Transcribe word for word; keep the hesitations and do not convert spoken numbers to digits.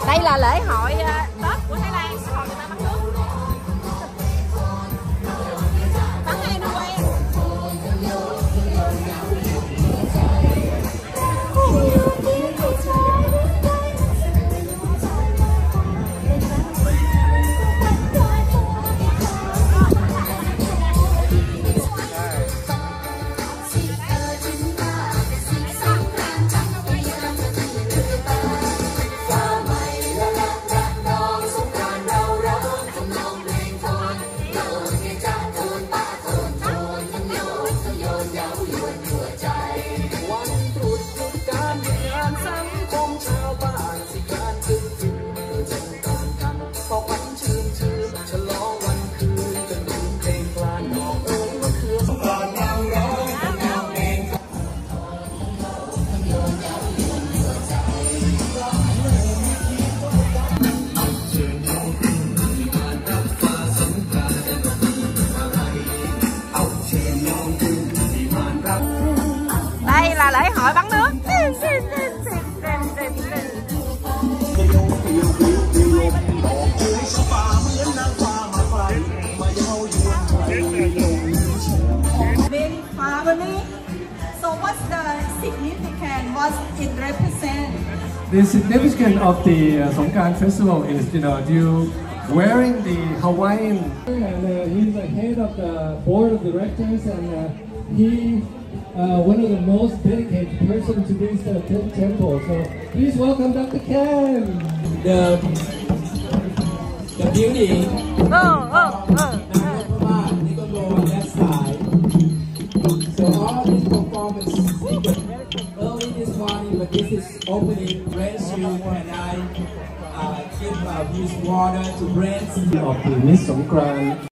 Đây là lễ hội Tết của Thái Lan, cái hội người ta bắn nước. Bắn ai đâu quen. Đây là lễ hội bắn nước. So what's the significance? What it represent? The significance of the uh, Songkran festival is, you know, you wearing the Hawaiian, and uh, he's the head of the board of directors, and uh, he uh, one of the most dedicated person to this uh, temple. So please welcome Doctor Ken. The the building. Oh, oh, oh. They go on that side. So all these performances early this morning, but this is opening. Brand shoe, and I uh, give uh, use water to brands of the Miss Songkran